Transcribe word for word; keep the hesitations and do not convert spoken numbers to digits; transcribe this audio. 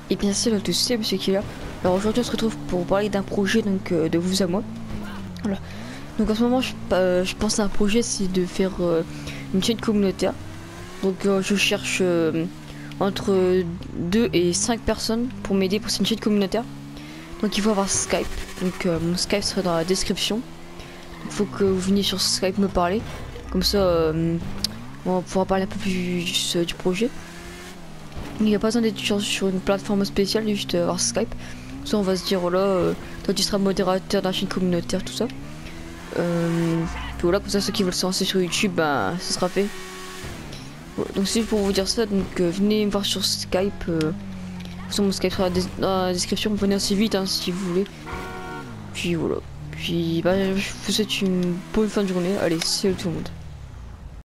Et bien salut à tous, c'est Monsieur Killer. Alors aujourd'hui on se retrouve pour parler d'un projet donc euh, de vous à moi. Voilà. Donc en ce moment je, euh, je pense à un projet, c'est de faire euh, une chaîne communautaire. Donc euh, je cherche euh, entre deux et cinq personnes pour m'aider pour cette chaîne communautaire. Donc il faut avoir Skype. Donc euh, mon Skype sera dans la description. Il faut que vous veniez sur Skype me parler. Comme ça euh, on pourra parler un peu plus euh, du projet. Il n'y a pas besoin d'être sur, sur une plateforme spéciale, juste euh, avoir Skype. Ça on va se dire voilà, euh, toi tu seras modérateur d'un chaîne communautaire, tout ça. Euh, puis voilà, comme ça ceux qui veulent se lancer sur YouTube, bah ça sera fait. Voilà, donc c'est juste pour vous dire ça, donc euh, venez me voir sur Skype. Euh, sur mon Skype sera dans la description, venez assez vite hein, si vous voulez. Puis voilà. Puis bah, je vous souhaite une bonne fin de journée. Allez, salut tout le monde.